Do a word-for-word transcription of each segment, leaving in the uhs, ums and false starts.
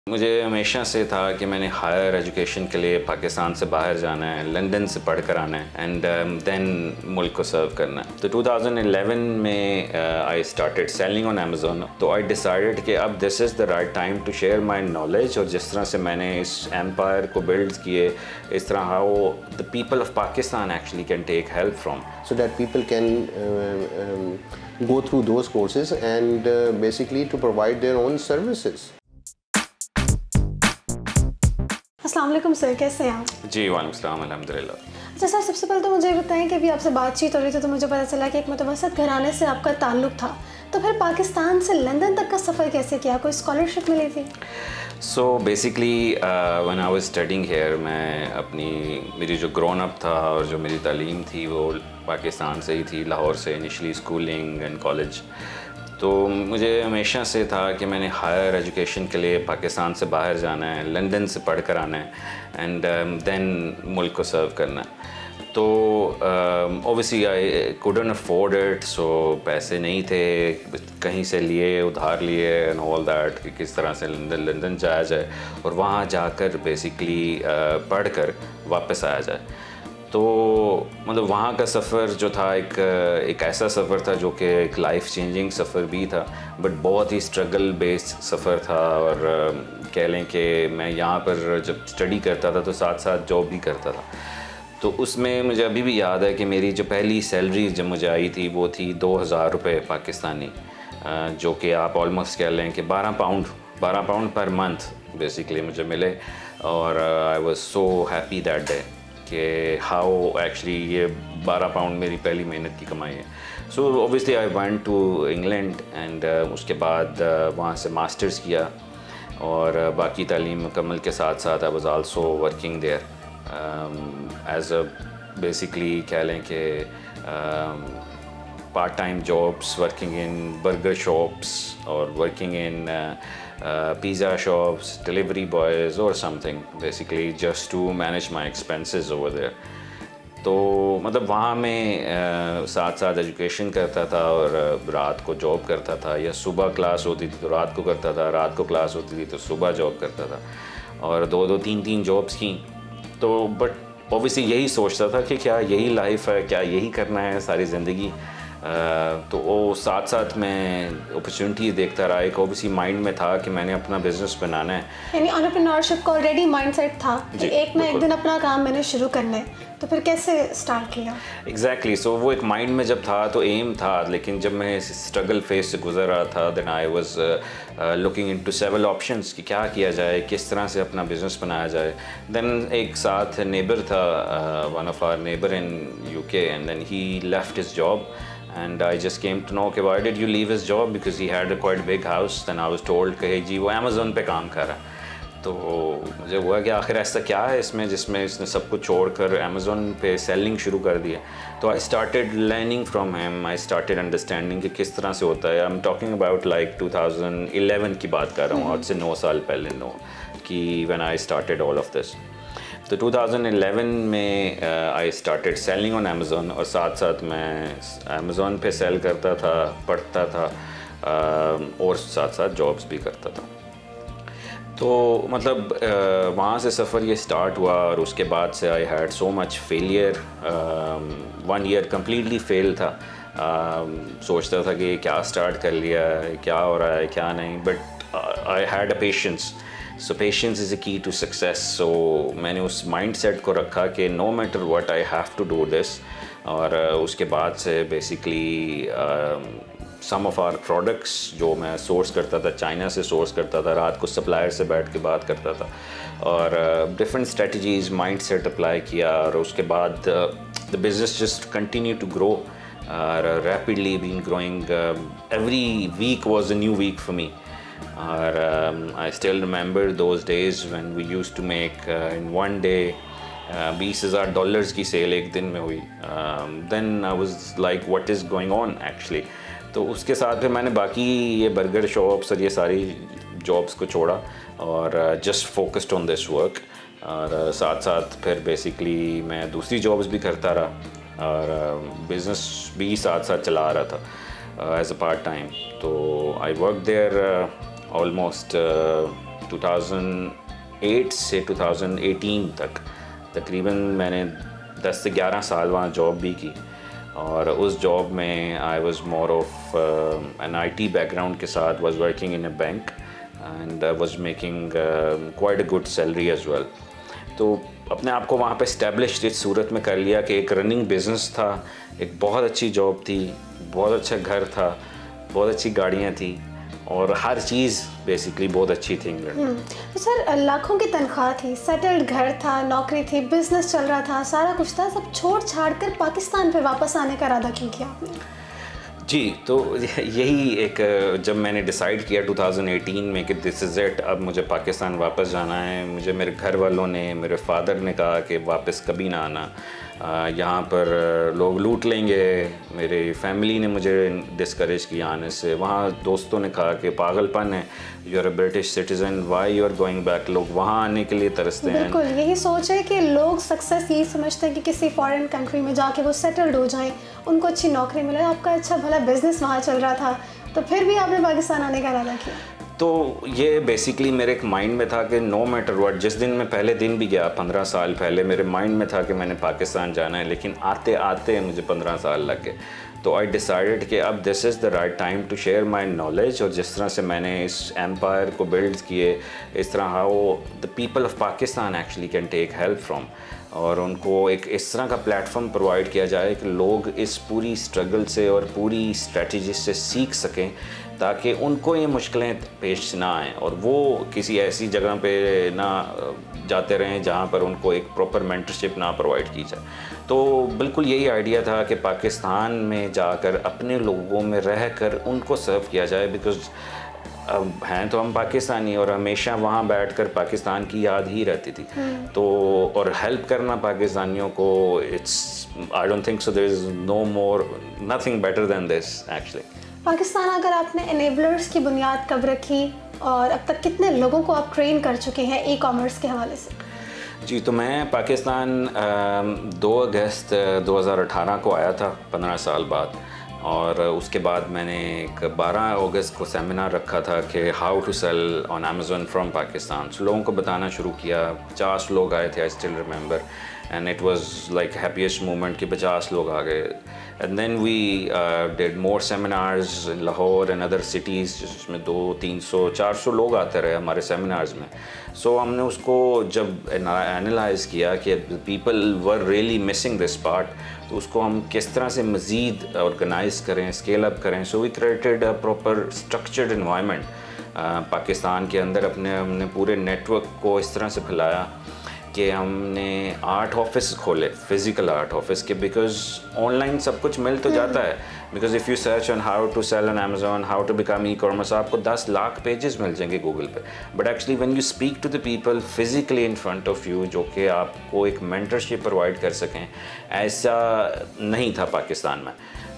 مجھے ہمیشہ سے تھا کہ میں نے ہائر ایجوکیشن کے لیے پاکستان سے باہر جانا ہے، لندن سے پڑھ کر آنا ہے اینڈ دین ملک کو سرو کرنا ہے. تو ٹو تھاؤزنڈ الیون میں I started selling on Amazon. تو آئی ڈیسائڈیڈ کہ اب this is the right time to share my knowledge, اور جس طرح سے میں نے اس ایمپائر کو بلڈ کیے، اس طرح how the people of Pakistan actually can take help from, so that people can uh, um, go through those courses and uh, basically to provide their own services. السلام علیکم سر، کیسے ہیں آپ؟ جی وعلیکم السلام، الحمد للہ. اچھا سر، سب سے پہلے تو مجھے بتائیں کہ ابھی آپ سے بات چیت ہو رہی تھی تو مجھے پتہ چلا کہ ایک متوسط گھرانے سے آپ کا تعلق تھا، تو پھر پاکستان سے لندن تک کا سفر کیسے کیا؟ کوئی اسکالرشپ ملی تھی؟ So basically when I was studying here, میں اپنی میری جو گرون اپ تھا اور جو میری تعلیم تھی وہ پاکستان سے ہی تھی، لاہور سے انیشلی اسکولنگ اینڈ کالج. تو مجھے ہمیشہ سے تھا کہ میں نے ہائر ایجوکیشن کے لیے پاکستان سے باہر جانا ہے، لندن سے پڑھ کر آنا ہے اینڈ دین ملک کو سرو کرنا ہے. تو obviously I couldn't afford it, so پیسے نہیں تھے، کہیں سے لیے، ادھار لیے اینڈ آل دیٹ، کہ کس طرح سے لندن لندن جایا جائے اور وہاں جا کر بیسکلی پڑھ کر واپس آیا جائے. تو مطلب وہاں کا سفر جو تھا ایک ایک ایسا سفر تھا جو کہ ایک لائف چینجنگ سفر بھی تھا، بٹ بہت ہی اسٹرگل بیسڈ سفر تھا. اور کہہ لیں کہ میں یہاں پر جب اسٹڈی کرتا تھا تو ساتھ ساتھ جاب بھی کرتا تھا. تو اس میں مجھے ابھی بھی یاد ہے کہ میری جو پہلی سیلری جب مجھے آئی تھی وہ تھی دو ہزار روپے پاکستانی، جو کہ آپ آلموسٹ کہہ لیں کہ بارہ پاؤنڈ بارہ پاؤنڈ پر منتھ بیسکلی مجھے ملے. اور I was so happy that day کہ ہاؤ ایکچولی یہ بارہ پاؤنڈ میری پہلی محنت کی کمائی ہے. So obviously I went to England and اس کے بعد وہاں سے ماسٹرز کیا اور باقی تعلیم مکمل کے ساتھ ساتھ I was also working there as a basically کہہ لیں کہ part time jobs, working in burger shops اور working in pizza shops, delivery boys اور something basically just to manage my expenses over there. تو مطلب وہاں میں ساتھ ساتھ ایجوکیشن کرتا تھا اور رات کو جاب کرتا تھا، یا صبح کلاس ہوتی تھی تو رات کو کرتا تھا، رات کو کلاس ہوتی تھی تو صبح جاب کرتا تھا، اور دو دو تین تین جابس کیں. تو بٹ اوبیسلی یہی سوچتا تھا کہ کیا یہی لائف ہے، کیا یہی کرنا ہے ساری زندگی. تو وہ ساتھ ساتھ میں اپرچونیٹیز دیکھتا رہا. ایک اوبیسلی مائنڈ میں تھا کہ میں نے اپنا بزنس بنانا ہے، یعنی انٹرپرینورشپ کا آلریڈی مائنڈ سیٹ تھا کہ ایک نہ ایک دن اپنا کام میں نے شروع کرنا ہے. تو پھر کیسے اسٹارٹ کیا؟ ایگزیکٹلی. سو وہ ایک مائنڈ میں جب تھا تو ایم تھا، لیکن جب میں اس اسٹرگل فیز سے گزر رہا تھا then I was looking into several options کہ کیا کیا جائے، کس طرح سے اپنا بزنس بنایا جائے. دین ایک ساتھ نیبر تھا، one of our neighbour in U K, and then he left his job. And I just came to know کہ why did you leave his job, because he had a quite big house. Then I was told کہ جی وہ Amazon پہ کام کر رہا ہے. تو مجھے ہوا کہ آخر ایسا کیا ہے اس میں جس میں اس نے سب کچھ چھوڑ کر Amazon پہ سیلنگ شروع کر دیا. تو I started learning from him. I started understanding کہ کس طرح سے ہوتا ہے. I'm talking about like two thousand eleven کی بات کر رہا ہوں، آج سے نو سال پہلے، نو کہ when I started all of this. تو ٹو تھاؤزنڈ الیون میں I started selling on Amazon, اور ساتھ ساتھ میں امیزون پہ سیل کرتا تھا، پڑھتا تھا اور ساتھ ساتھ جابس بھی کرتا تھا. تو مطلب وہاں سے سفر یہ اسٹارٹ ہوا، اور اس کے بعد سے I had so much failure. One year completely fail تھا. سوچتا تھا کہ کیا اسٹارٹ کر لیا ہے، کیا ہو رہا ہے کیا نہیں، but I had a patience. So patience is a key to success. سو میں نے اس مائنڈ سیٹ کو رکھا کہ no matter what I have to do this. اور اس کے بعد سے basically some of our products جو میں سورس کرتا تھا، چائنا سے سورس کرتا تھا، رات کو سپلائر سے بیٹھ کے بات کرتا تھا، اور different strategies mindset apply کیا. اور اس کے بعد the business just continue to grow rapidly, been growing. Every week was a new week for me. اور I still remember those days when we use to make in one day بیس ہزار dollars کی sale ایک دن میں ہوئی. Then I was like what is going on actually. تو اس کے ساتھ پھر میں نے باقی یہ برگر شاپس اور یہ ساری جابس کو چھوڑا اور just focused on this work. اور ساتھ ساتھ پھر بیسکلی میں دوسری جابس بھی کرتا رہا اور بزنس بھی ساتھ ساتھ چلا رہا تھا ایز اے پارٹ ٹائم. تو I work there almost uh, two thousand eight سے ٹو تھاؤزینڈ ایٹین تک تقریباً میں نے دس سے گیارہ سال وہاں جاب بھی کی, اور اس جاب میں I was more of an I T بیک گراؤنڈ کے ساتھ, was working in a bank and was making quite a good salary as well. تو اپنے آپ کو وہاں پہ اسٹیبلش اس صورت میں کر لیا کہ ایک رننگ بزنس تھا, ایک بہت اچھی جاب تھی, بہت اچھا گھر تھا, بہت اچھی گاڑیاں تھیں, اور ہر چیز بیسکلی بہت اچھی تھی انگلینڈ میں. تو سر لاکھوں کی تنخواہ تھی, سیٹلڈ گھر تھا, نوکری تھی, بزنس چل رہا تھا, سارا کچھ تھا, سب چھوڑ چھاڑ کر پاکستان پہ واپس آنے کا ارادہ کیوں کیا آپ نے؟ جی, تو یہی ایک جب میں نے ڈیسائیڈ کیا ٹو تھاؤزینڈ ایٹین میں کہ دس از اٹ, اب مجھے پاکستان واپس جانا ہے. مجھے میرے گھر والوں نے, میرے فادر نے کہا کہ واپس کبھی نہ آنا, یہاں پر لوگ لوٹ لیں گے. میری فیملی نے مجھے ڈسکریج کیا آنے سے. وہاں دوستوں نے کہا کہ پاگل پن ہے, you are a British citizen, why you are going back. لوگ وہاں آنے کے لیے ترستے ہیں. بالکل یہی سوچ ہے کہ لوگ سکسیس یہی سمجھتے ہیں کہ کسی فارن کنٹری میں جا کے وہ سیٹلڈ ہو جائیں, ان کو اچھی نوکری ملے. آپ کا اچھا بھلا بزنس وہاں چل رہا تھا, تو پھر بھی آپ نے پاکستان آنے کا ارادہ کیا؟ تو یہ بیسیکلی میرے ایک مائنڈ میں تھا کہ نو میٹر واٹ, جس دن میں پہلے دن بھی گیا پندرہ سال پہلے, میرے مائنڈ میں تھا کہ میں نے پاکستان جانا ہے, لیکن آتے آتے مجھے پندرہ سال لگ گئے. تو آئی ڈیسائیڈڈ کہ اب this is the right time to share my knowledge, اور جس طرح سے میں نے اس ایمپائر کو بلڈ کیے, اس طرح how the people of Pakistan actually can take help from, اور ان کو ایک اس طرح کا پلیٹ فارم پرووائڈ کیا جائے کہ لوگ اس پوری اسٹرگل سے اور پوری اسٹریٹجی سے سیکھ سکیں, تاکہ ان کو یہ مشکلیں پیش نہ آئیں, اور وہ کسی ایسی جگہ پہ نہ جاتے رہیں جہاں پر ان کو ایک پراپر مینٹرشپ نہ پرووائڈ کی جائے. تو بالکل یہی آئیڈیا تھا کہ پاکستان میں جا کر اپنے لوگوں میں رہ کر ان کو سرو کیا جائے, بیکاز ہیں تو ہم پاکستانی, اور ہمیشہ وہاں بیٹھ کر پاکستان کی یاد ہی رہتی تھی. تو اور ہیلپ کرنا پاکستانیوں کو, it's I don't think so there is no more nothing better than this actually. Pakistan اگر آپ نے انیبلرز کی بنیاد کب رکھی, اور اب تک کتنے لوگوں کو آپ ٹرین کر چکے ہیں ای کامرس کے حوالے سے؟ جی, تو میں پاکستان دو اگست دو ہزار اٹھارہ کو آیا تھا, پندرہ سال بعد, اور اس کے بعد میں نے ایک بارہ اگست کو سیمینار رکھا تھا کہ how to sell on Amazon from Pakistan. So لوگوں کو بتانا شروع کیا, پچاس لوگ آئے تھے, I still remember, and it was like happiest moment کہ پچاس لوگ آ گئے. And then we did more seminars in Lahore and other cities, جس میں دو تین سو چار سو لوگ آتے رہے ہمارے سیمینارز میں. سو ہم نے اس کو جب اینالائز کیا کہ people were really missing this part, تو اس کو ہم کس طرح سے مزید آرگنائز کریں, اسکیل اپ کریں. So we created a proper structured environment Pakistan کے اندر. اپنے ہم نے پورے نیٹ ورک کو اس طرح سے پھیلایا کہ ہم نے آٹھ آفس کھولے, فزیکل آٹھ آفس کے, بیکاز آن لائن سب کچھ مل تو جاتا ہے. Because if you search on how to sell on Amazon, how to become e commerce, آپ کو دس لاکھ پیجز مل جائیں گے گوگل پہ. But actually when you speak to the people physically in front of you, جو کہ آپ کو ایک مینٹرشپ پرووائڈ کر سکیں, ایسا نہیں تھا پاکستان میں.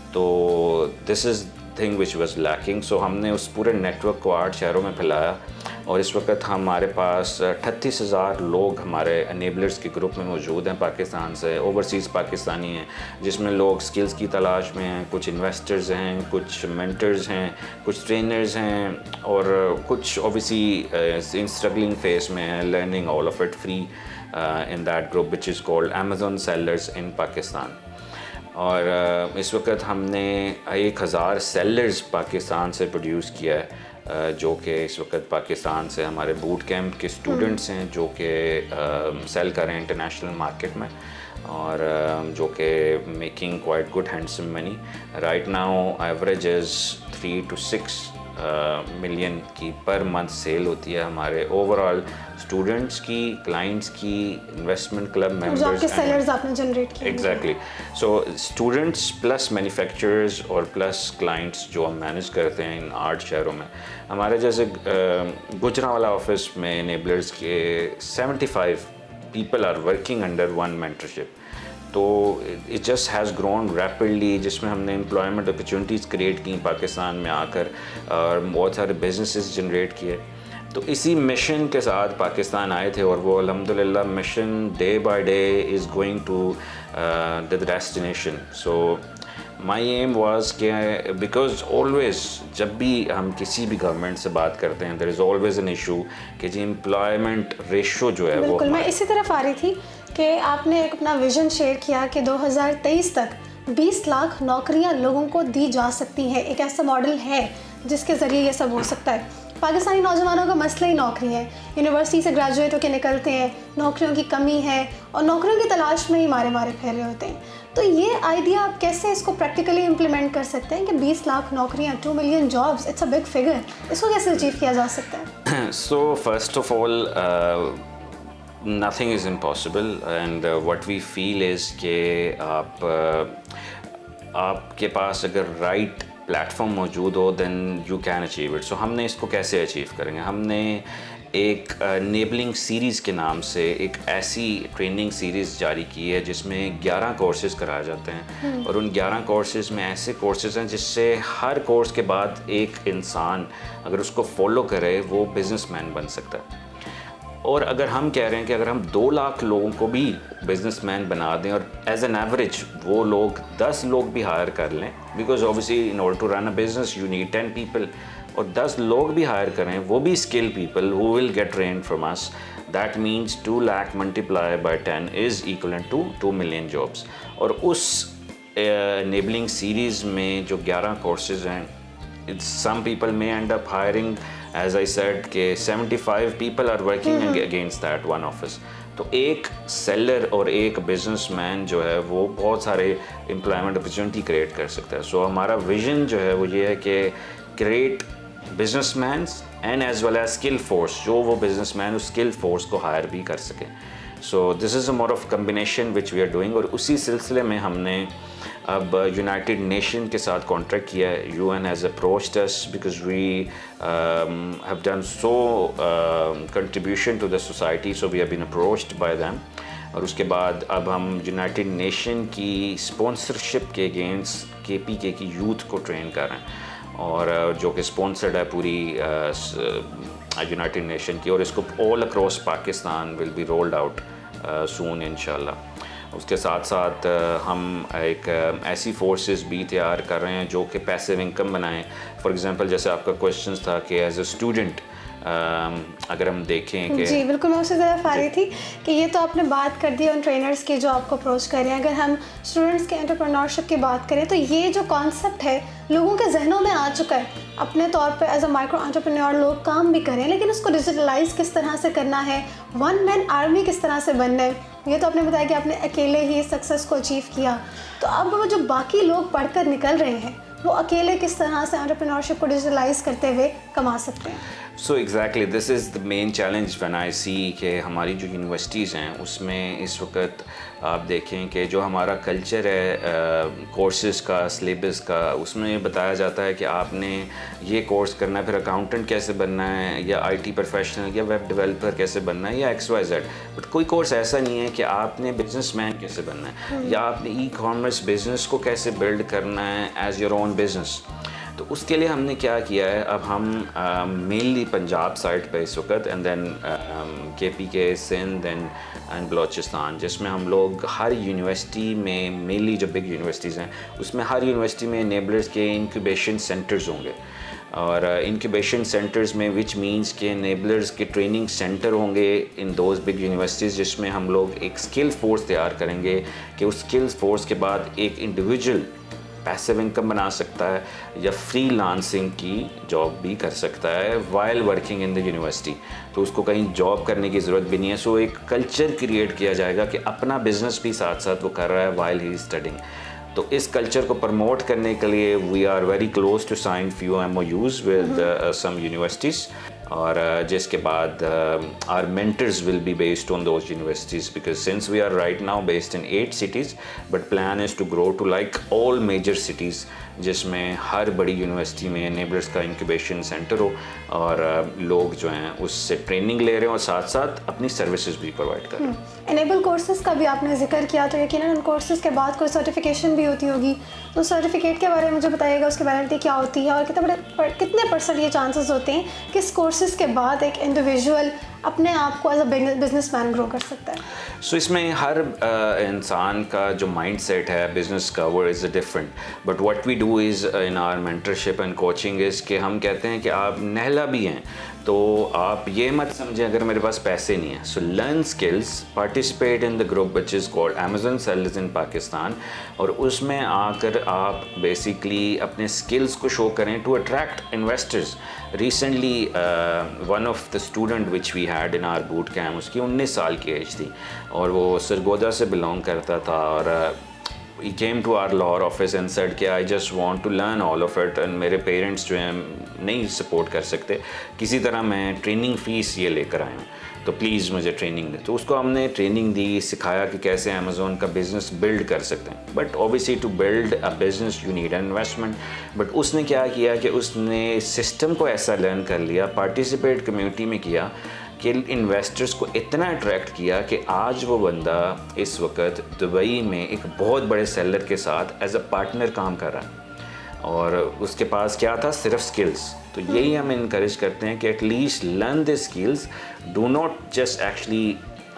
تو this is thing which was lacking. So ہم نے اس پورے نیٹ ورک کو آٹھ شہروں میں پھیلایا, اور اس وقت ہمارے پاس اٹھتیس ہزار لوگ ہمارے انیبلرز کے گروپ میں موجود ہیں پاکستان سے. اوورسیز پاکستانی ہیں, جس میں لوگ سکلز کی تلاش میں ہیں, کچھ انویسٹرز ہیں, کچھ مینٹرز ہیں, کچھ ٹرینرز ہیں, اور کچھ اوبیسلی ان اسٹرگلنگ فیس میں ہیں, learning all of it free in that group which is called Amazon sellers in Pakistan. اور اس وقت ہم نے ایک ہزار سیلرز پاکستان سے پروڈیوس کیا ہے, جو کہ اس وقت پاکستان سے ہمارے بوٹ کیمپ کے اسٹوڈنٹس ہیں, جو کہ سیل کریں انٹرنیشنل مارکیٹ میں, اور جو کہ making quite good handsome money. Right now average is three two six million کی پر منتھ سیل ہوتی ہے ہمارے اوور آل اسٹوڈنٹس کی, کلائنٹس کی, انویسٹمنٹ کلب ممبرز, سیلرز آپ نے جنریٹ کیے. Exactly. So students plus manufacturers اور پلس کلائنٹس جو ہم مینیج کرتے ہیں ان آٹھ شہروں میں. ہمارے جیسے گجرانوالہ آفس میں انیبلرز کے seventy five people are working under one mentorship. تو it just has grown rapidly, جس میں ہم نے امپلائمنٹ اپرچونیٹیز کریٹ کی پاکستان میں آ کر, اور بہت سارے بزنسز جنریٹ کیے. تو اسی مشن کے ساتھ پاکستان آئے تھے, اور وہ الحمدللہ mission day by day is going to the destination. So my aim was کہ بیکاز آلویز جب بھی ہم کسی بھی گورنمنٹ سے بات کرتے ہیں there is always an issue کہ جی امپلائمنٹ ریشو جو ہے وہ بالکل. میں اسی طرف آ رہی تھی کہ آپ نے ایک اپنا ویژن شیئر کیا کہ دو ہزار تیئیس تک بیس لاکھ نوکریاں لوگوں کو دی جا سکتی ہیں. ایک ایسا ماڈل ہے جس کے ذریعے یہ سب ہو سکتا ہے. پاکستانی نوجوانوں کا مسئلہ ہی نوکری ہے. یونیورسٹی سے گریجویٹ ہو کے نکلتے ہیں, نوکریوں کی کمی ہے اور نوکریوں کی تلاش میں ہی مارے مارے پھیلے ہوتے ہیں. تو یہ آئیڈیا آپ کیسے اس کو پریکٹیکلی امپلیمنٹ کر سکتے ہیں کہ بیس لاکھ نوکریاں, two million jobs, it's a big figure, اس کو کیسے اچیو کیا جا سکتا ہے؟ So first of all nothing is impossible and uh, what we feel is کہ آپ آپ کے پاس اگر رائٹ پلیٹفارم موجود ہو then you can achieve it. سو ہم نے اس کو کیسے اچیو کریں گے؟ ہم نے ایک نیبلنگ سیریز کے نام سے ایک ایسی ٹریننگ سیریز جاری کی ہے جس میں گیارہ کورسز کرائے جاتے ہیں اور ان گیارہ کورسز میں ایسے کورسز ہیں جس سے ہر کورس کے بعد ایک انسان اگر اس کو فالو کرے وہ بزنس مین بن سکتا ہے. اور اگر ہم کہہ رہے ہیں کہ اگر ہم دو لاکھ لوگوں کو بھی بزنس مین بنا دیں اور ایز این ایوریج وہ لوگ دس لوگ بھی ہائر کر لیں, because obviously in order to run a business you need ten people, اور دس لوگ بھی ہائر کریں وہ بھی skill people who will get trained from us, that means two lakh multiply by ten is equivalent to two million jobs. اور اس enabling series میں جو گیارہ کورسز ہیں some people may end up hiring, as I said کہ seventy-five people are working against that one office. تو ایک seller اور ایک بزنس مین جو ہے وہ بہت سارے امپلائمنٹ اپرچونٹی کریٹ کر سکتا ہے. سو ہمارا ویژن جو ہے وہ یہ ہے کہ create businessmen and as well as skill force, جو وہ بزنس مین اس اسکل فورس کو ہائر بھی کر سکیں. So this is a more of combination which we are doing. اور اسی سلسلے میں ہم نے اب یونائٹڈ نیشن کے ساتھ کانٹریکٹ کیا ہے. You N has approached us because we have done so contribution to the society, so we have been approached by them. اور اس کے بعد اب ہم یونائٹڈ نیشن کی اسپانسرشپ کے اگینسٹ کے پی کے کی یوتھ کو ٹرین کر رہے ہیں, اور جو کہ اسپانسرڈ ہے پوری یونائٹڈ نیشن کی, اور اس کو all across Pakistan will be rolled out soon انشاءاللہ. اس کے ساتھ ساتھ ہم ایک ایسی فورسز بھی تیار کر رہے ہیں جو کہ پیسیو انکم بنائیں. فار ایگزامپل جیسے آپ کا کویشچن تھا کہ ایز اے اسٹوڈنٹ اگر ہم دیکھیں کہ جی بالکل, میں اسی طرف آ رہی تھی کہ یہ تو آپ نے بات کر دی ان ٹرینرز کی جو آپ کو اپروچ کر رہے ہیں. اگر ہم اسٹوڈنٹس کے انٹرپرینورشپ کی بات کریں تو یہ جو کانسیپٹ ہے لوگوں کے ذہنوں میں آ چکا ہے. اپنے طور پہ ایز اے مائکرو انٹرپرینور لوگ کام بھی کریں, لیکن اس کو ڈیجیٹلائز کس طرح سے کرنا ہے, ون مین آرمی کس طرح سے بننا ہے. یہ تو آپ نے بتایا کہ آپ نے اکیلے ہی سکسیس کو اچیو کیا, تو اب وہ جو باقی لوگ پڑھ کر نکل رہے ہیں وہ اکیلے کس طرح سے انٹرپرینورشپ کو ڈیجیٹلائز کرتے ہوئے کما سکتے ہیں؟ So exactly this is the main challenge when I see کہ ہماری جو یونیورسٹیز ہیں اس میں اس وقت آپ دیکھیں کہ جو ہمارا کلچر ہے کورسز کا, سلیبس کا, اس میں بتایا جاتا ہے کہ آپ نے یہ کورس کرنا ہے, پھر اکاؤنٹنٹ کیسے بننا ہے, یا آئی ٹی پروفیشنل یا ویب ڈیولپر کیسے بننا ہے, یا ایکس وائی زیڈ. بٹ کوئی کورس ایسا نہیں ہے کہ آپ نے بزنس مین کیسے بننا ہے, یا آپ نے ای کامرس بزنس کو کیسے بلڈ کرنا ہے ایز یور اون بزنس. تو اس کے لیے ہم نے کیا کیا ہے, اب ہم مینلی پنجاب سائڈ پہ اس وقت, اینڈ دین کے پی کے, سندھ اینڈ اینڈ بلوچستان, جس میں ہم لوگ ہر یونیورسٹی میں مینلی جو بگ یونیورسٹیز ہیں اس میں ہر یونیورسٹی میں انیبلرز کے انکیوبیشن سینٹرز ہوں گے. اور انکیوبیشن سینٹرز میں وچ مینس کہ انیبلرز کے ٹریننگ سینٹر ہوں گے ان دوز بگ یونیورسٹیز, جس میں ہم لوگ ایک اسکل فورس تیار کریں گے کہ اس اسکل فورس کے بعد ایک انڈیویجول پیسیو انکم بنا سکتا ہے یا فری لانسنگ کی جاب بھی کر سکتا ہے while working in the university. تو اس کو کہیں جاب کرنے کی ضرورت بھی نہیں ہے. سو ایک کلچر کریٹ کیا جائے گا کہ اپنا بزنس بھی ساتھ ساتھ وہ کر رہا ہے وائل ہی اسٹڈنگ. تو اس کلچر کو پروموٹ کرنے کے لیے we are very close to sign few M O Us with some universities, اور جس کے بعد our mentors will be based on those universities, because since we are right now based in eight cities, but plan is to grow to like all major cities, جس میں ہر بڑی university میں enablers کا incubation centre ہو اور لوگ جو ہیں اس سے ٹریننگ لے رہے ہیں اور ساتھ ساتھ اپنی سروسز بھی پرووائڈ کر رہے ہیں. انیبل کورسز کا بھی آپ نے ذکر کیا, تو یقیناً ان کورسز کے بعد کوئی سرٹیفکیشن بھی ہوتی ہوگی, تو سرٹیفکیٹ کے بارے میں مجھے بتائیے گا, اس کی ویلڈٹی کیا ہوتی ہے اور کتنے بڑے کتنے پرسنٹ یہ چانسز ہوتے ہیں کہ اس کورسز کے بعد ایک انڈیویژول اپنے آپ کو ایز اے بزنس مین گرو کر سکتا ہے؟ سو اس میں ہر انسان کا جو مائنڈ سیٹ ہے بزنس کا وہ is a different, but what we do is in our mentorship and coaching is کہ ہم کہتے ہیں کہ آپ نہلا بھی ہیں تو آپ یہ مت سمجھیں اگر میرے پاس پیسے نہیں ہیں. So learn skills, participate in the group which is called Amazon sellers in Pakistan, اور اس میں آ کر آپ بیسکلی اپنے اسکلس کو شو کریں to attract investors. Recently one of the student which we had in our boot camp, اس کی انیس سال کی ایج تھی اور وہ سرگودا سے بلانگ کرتا تھا، اور he came to our Lahore office and said کہ I just want to learn all of it and میرے پیرنٹس جو ہیں نہیں سپورٹ کر سکتے، کسی طرح میں ٹریننگ فیس یہ لے کر آیا ہوں تو پلیز مجھے ٹریننگ دیں. تو اس کو ہم نے ٹریننگ دی، سکھایا کہ کیسے امیزون کا بزنس بلڈ کر سکتے ہیں. But obviously to build a business you need investment. But اس نے کیا کیا کہ اس نے سسٹم کو ایسا لرن کر لیا، پارٹیسپیٹ کمیونٹی میں کیا کہ انویسٹرز کو اتنا اٹریکٹ کیا کہ آج وہ بندہ اس وقت دبئی میں ایک بہت بڑے سیلر کے ساتھ ایز اے پارٹنر کام کر رہا ہے، اور اس کے پاس کیا تھا؟ صرف سکلز. تو یہی ہم انکریج کرتے ہیں کہ at least learn the skills, do not just actually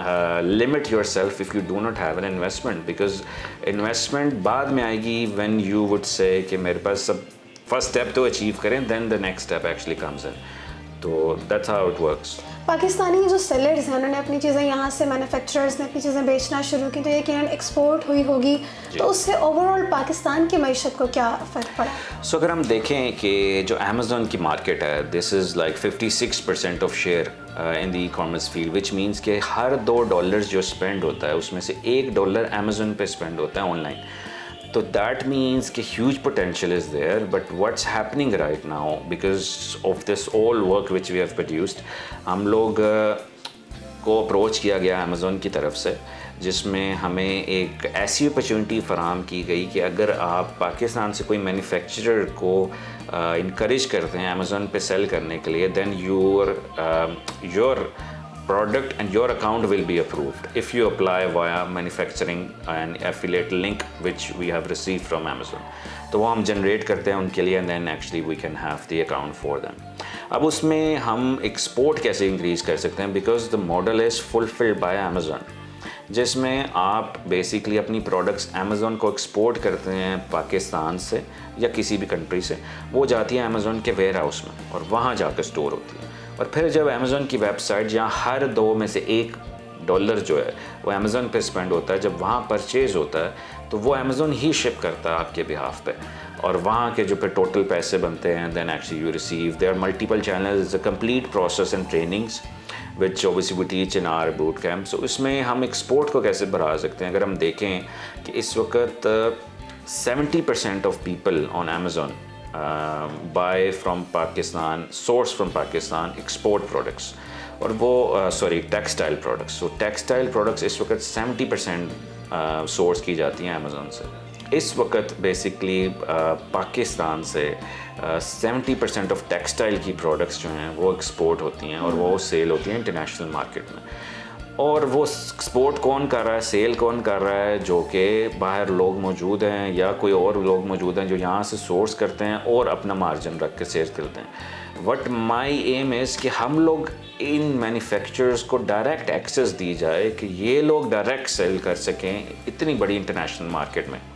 limit yourself if you do not have an investment, because investment بعد میں آئے گی وین یو وڈ سے کہ میرے پاس سب فرسٹ اسٹیپ تو اچیو کریں، then the next step actually comes in. تو that's how it works. Pakistani جو سیلرز ہیں انہوں نے اپنی چیزیں یہاں سے، مینوفیکچررز نے اپنی چیزیں بیچنا شروع کی تو یقیناً ایکسپورٹ ہوئی ہوگی، تو اس سے اوور آل پاکستان کی معیشت کو کیا فرق پڑا؟ سو اگر ہم دیکھیں کہ جو امیزون کی مارکیٹ ہے، this is like fifty six percent of share in the e commerce field, which means کہ ہر دو ڈالرز جو اسپینڈ ہوتا ہے اس میں سے ایک ڈالر امیزون پہ اسپینڈ ہوتا ہے آن لائن. تو دیٹ مینس کہ huge potential is there. But what's happening right now because of this all work which we have produced, ہم لوگ کو اپروچ کیا گیا امیزون کی طرف سے، جس میں ہمیں ایک ایسی اپرچونٹی فراہم کی گئی کہ اگر آپ پاکستان سے کوئی مینوفیکچرر کو انکریج کرتے ہیں امیزون پہ سیل کرنے کے لیے، then your your product and your account will be approved if you apply via manufacturing and affiliate link which we have received from Amazon. تو وہ ہم جنریٹ کرتے ہیں ان کے لیے، and then actually we can have the account for them. اب اس میں ہم ایکسپورٹ کیسے انکریز کر سکتے ہیں؟ because the model is fulfilled by Amazon، جس میں آپ بیسکلی اپنی پروڈکٹس امیزون کو ایکسپورٹ کرتے ہیں پاکستان سے یا کسی بھی کنٹری سے، وہ جاتی ہے امیزون کے ویئر ہاؤس میں اور وہاں جا کے اسٹور ہوتی ہے. اور پھر جب امیزون کی ویب سائٹ جہاں ہر دو میں سے ایک ڈالر جو ہے وہ امیزون پہ اسپینڈ ہوتا ہے، جب وہاں پرچیز ہوتا ہے تو وہ امیزون ہی شپ کرتا ہے آپ کے بہاف پہ، اور وہاں کے جو پھر ٹوٹل پیسے بنتے ہیں then actually you receive. There are multiple channels, a complete process and trainings which obviously we teach in our boot camp. So اس میں ہم ایکسپورٹ کو کیسے بڑھا سکتے ہیں؟ اگر ہم دیکھیں کہ اس وقت seventy percent of people on Amazon buy from Pakistan, source from Pakistan export products, اور وہ sorry textile products. So textile products اس وقت سیونٹی پرسینٹ سورس کی جاتی ہیں امیزون سے. اس وقت بیسکلی پاکستان سے سیونٹی پرسینٹ آف ٹیکسٹائل کی پروڈکٹس جو ہیں وہ ایکسپورٹ ہوتی ہیں اور وہ سیل ہوتی ہیں انٹرنیشنل مارکیٹ میں. اور وہ ایکسپورٹ کون کر رہا ہے، سیل کون کر رہا ہے؟ جو کہ باہر لوگ موجود ہیں یا کوئی اور لوگ موجود ہیں جو یہاں سے سورس کرتے ہیں اور اپنا مارجن رکھ کے سیل کرتے ہیں. وٹ مائی ایم از کہ ہم لوگ ان مینوفیکچررز کو ڈائریکٹ ایکسیس دی جائے کہ یہ لوگ ڈائریکٹ سیل کر سکیں اتنی بڑی انٹرنیشنل مارکیٹ میں.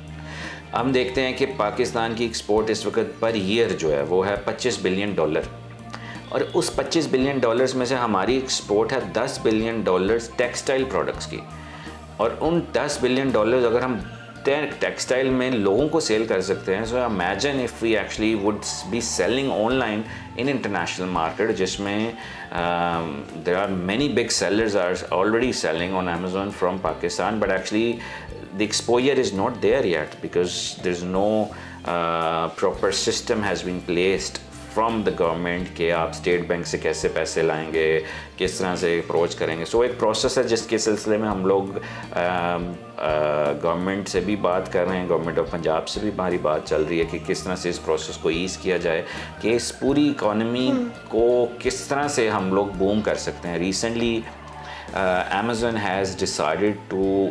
ہم دیکھتے ہیں کہ پاکستان کی ایکسپورٹ اس وقت پر ایئر جو ہے وہ ہے پچیس بلین ڈالر، اور اس پچیس بلین ڈالرز میں سے ہماری ایکسپورٹ ہے دس بلین ڈالرز ٹیکسٹائل پروڈکٹس کی. اور ان دس بلین ڈالرز اگر ہم ٹیکسٹائل میں لوگوں کو سیل کر سکتے ہیں، so imagine if we actually would be selling online in international market, جس میں there are many big sellers are already selling on Amazon from Pakistan, but actually the exposure is not there yet because there's no uh, proper system has been placed from the government کہ آپ state bank سے کیسے پیسے لائیں گے، کس طرح سے اپروچ کریں گے. سو ایک پروسیس ہے جس کے سلسلے میں ہم لوگ گورنمنٹ سے بھی بات کر رہے ہیں، گورنمنٹ آف پنجاب سے بھی ہماری بات چل رہی ہے کہ کس طرح سے اس پروسیس کو ایز کیا جائے کہ اس پوری اکانومی کو کس طرح سے ہم لوگ بوم کر سکتے ہیں. Recently Amazon has decided to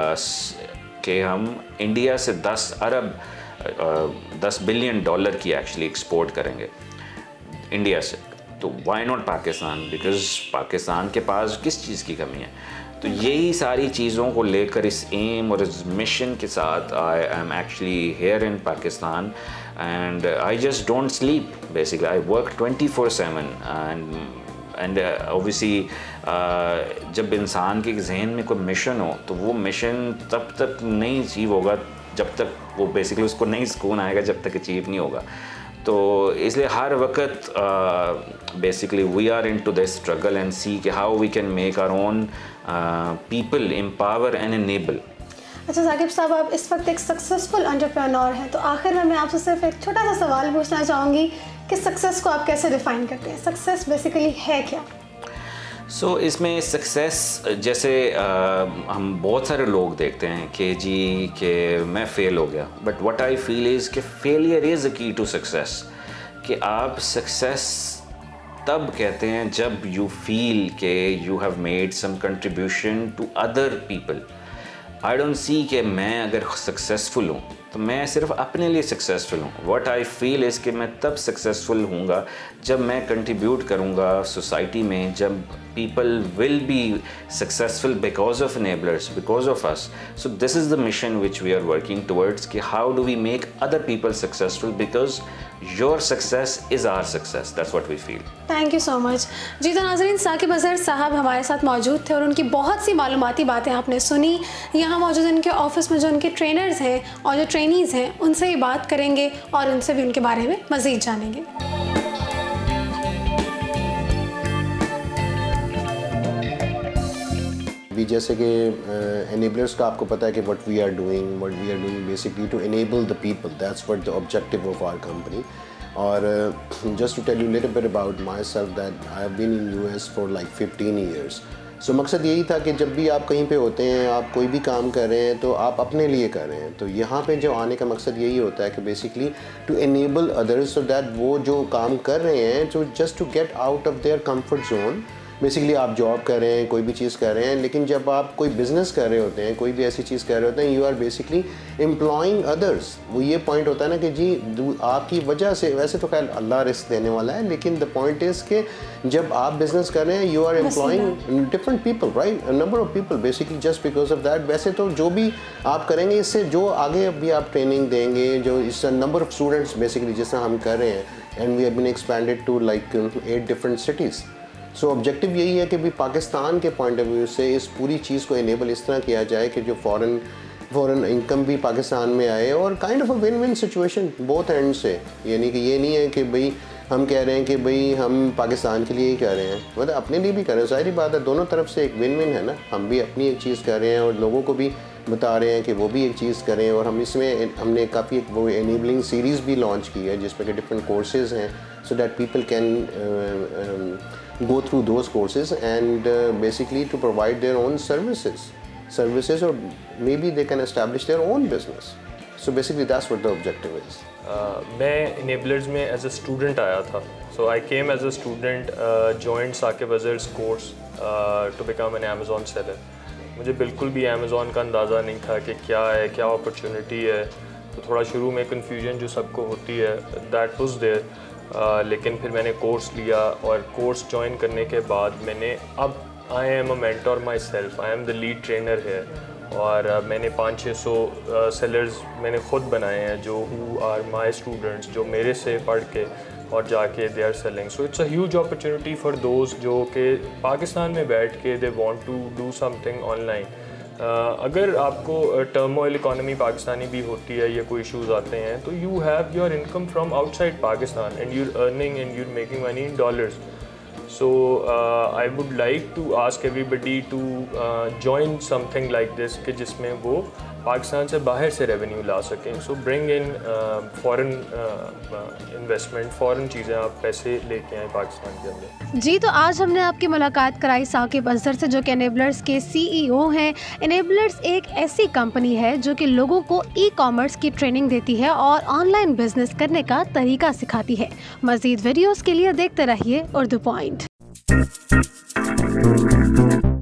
کہ ہم انڈیا سے دس ارب دس بلین ڈالر کی ایکچولی ایکسپورٹ کریں گے انڈیا سے. تو تو why not Pakistan, because Pakistan کے پاس کس چیز کی کمی ہے. تو یہی ساری چیزوں کو لے کر اس ایم اور اس مشن کے ساتھ I am actually here in Pakistan, and I just don't sleep. Basically I work twenty four seven and and obviously جب انسان کے ذہن میں کوئی مشن ہو تو وہ مشن تب تک نہیں اچیو ہوگا جب تک وہ بیسکلی اس کو نہیں سکون آئے گا, جب تک اچیو نہیں ہوگا. تو اس لیے ہر وقت basically we are into the struggle and see کہ how we can make our own people empower and enable. اچھا ثاقب صاحب, آپ اس وقت ایک سکسیزفل انٹرپرینور ہیں, تو آخر میں میں آپ سے صرف ایک چھوٹا سا سوال پوچھنا چاہوں گی کہ سکسیس کو آپ کیسے ڈیفائن کرتے ہیں؟ سکسیس بیسیکلی ہے کیا؟ سو so, اس میں سکسیس جیسے ہم بہت سارے لوگ دیکھتے ہیں کہ جی کہ میں فیل ہو گیا, بٹ واٹ آئی فیل از کہ failure is a key to success. کہ آپ سکسیس تب کہتے ہیں جب یو فیل کہ you have made some contribution to other people. I don't see کہ میں اگر سکسیزفل ہوں تو میں صرف اپنے لیے سکسیزفل ہوں. واٹ آئی فیل از کہ میں تب سکسیزفل ہوں گا جب میں کنٹریبیوٹ کروں گا سوسائٹی میں, جب people will be successful because of enablers, because of us. So this is the mission which we are working towards کہ how do we make other people successful, because your success is our success. That's what we feel. Thank you so much. جی تو ناظرین, ثاقب اظہر صاحب ہمارے ساتھ موجود تھے اور ان کی بہت سی معلوماتی باتیں آپ نے سنی. یہاں موجود ان کے آفس میں جو ان کے ٹرینرز ہیں اور جو ٹرینیز ہیں ان سے ہی بات کریں گے اور ان سے بھی ان کے بارے میں مزید جانیں گے. بھی جیسے کہ انیبلرس کا آپ کو پتہ ہے کہ what we are doing what we are doing basically to enable the people, that's what the objective of our company. اور just to tell you little bit about myself that I have been in U S for like fifteen years. So مقصد یہی تھا کہ جب بھی آپ کہیں پہ ہوتے ہیں, آپ کوئی بھی کام کر رہے ہیں تو آپ اپنے لیے کر رہے ہیں. تو یہاں پہ جو آنے کا مقصد یہی ہوتا ہے کہ basically to enable others so that وہ جو کام کر رہے ہیں جو just to get out of their comfort zone. Basically آپ جاب کر رہے ہیں, کوئی بھی چیز کر رہے ہیں, لیکن جب آپ کوئی بزنس کر رہے ہوتے ہیں, کوئی بھی ایسی چیز کر رہے ہوتے ہیں, you are basically employing others. وہ یہ پوائنٹ ہوتا ہے نا کہ جی آپ کی وجہ سے, ویسے تو خیر اللہ رزق دینے والا ہے, لیکن دا پوائنٹ از کہ جب آپ بزنس کر رہے ہیں you are employing different people, right, number of people basically just because of that. ویسے تو جو بھی آپ کریں گے اس سے جو آگے بھی آپ ٹریننگ دیں گے, جو اس نمبر آف اسٹوڈنٹس بیسکلی جس طرح ہم کر رہے ہیں, and we have been expanded to like eight different cities. So objective یہی ہے کہ بھی پاکستان کے پوائنٹ آف ویو سے اس پوری چیز کو انیبل اس طرح کیا جائے کہ جو فورن فورن انکم بھی پاکستان میں آئے, اور kind of a win win situation both end سے. یعنی کہ یہ نہیں ہے کہ بھئی ہم کہہ رہے ہیں کہ بھئی ہم پاکستان کے لیے ہی کر رہے ہیں, مطلب اپنے لیے بھی کر رہے ہیں. ظاہری بات ہے دونوں طرف سے ایک ون ون ہے نا, ہم بھی اپنی ایک چیز کر رہے ہیں اور لوگوں کو بھی بتا رہے ہیں کہ وہ بھی ایک چیز کریں. اور ہم اس میں ہم نے کافی ایک وہ انیبلنگ سیریز بھی لانچ کی ہے جس میں کہ ڈفرینٹ کورسز ہیں, so that people can go through those courses and uh, basically to provide their own services services or maybe they can establish their own business. So basically that's what the objective is. میں enablers میں as a student آیا تھا. So I came as a student, uh, joined Saqib Azhar's course uh, to become an Amazon seller. مجھے بالکل بھی Amazon کا اندازہ نہیں تھا کہ کیا ہے, کیا opportunity ہے. تو تھوڑا شروع میں confusion جو سب کو ہوتی ہے that was there. Uh, لیکن پھر میں نے کورس لیا اور کورس جوائن کرنے کے بعد میں نے اب I am a mentor myself, I am the lead trainer ہے. اور uh, میں نے پانچ چھ سو سیلرز میں نے خود بنائے ہیں جو ہو آر مائی اسٹوڈنٹس, جو میرے سے پڑھ کے اور جا کے they are selling. So it's a huge opportunity for those جو کہ پاکستان میں بیٹھ کے they want to do something online. اگر آپ کو ٹرموئل اکانومی پاکستانی بھی ہوتی ہے یا کوئی ایشوز آتے ہیں تو you have your income from outside Pakistan and your earning and your making money in dollars. So I would like to ask everybody to join something like this کہ جس میں وہ پاکستان سے باہر سے ریونیو لا سکیں. سو برنگ ان فورن investment, فورن چیزیں آپ پیسے لے کے آئیں پاکستان کے اندر. جی تو آج ہم نے آپ کی ملاقات کرائی ثاقب اظہر سے جو کہ انیبلرس کے سی ای او ہیں. انیبلرس ایک ایسی کمپنی ہے جو کہ لوگوں کو ای کامرس کی ٹریننگ دیتی ہے اور آن لائن بزنس کرنے کا طریقہ سکھاتی ہے. مزید ویڈیوز کے لیے دیکھتے رہیے اردو پوائنٹ.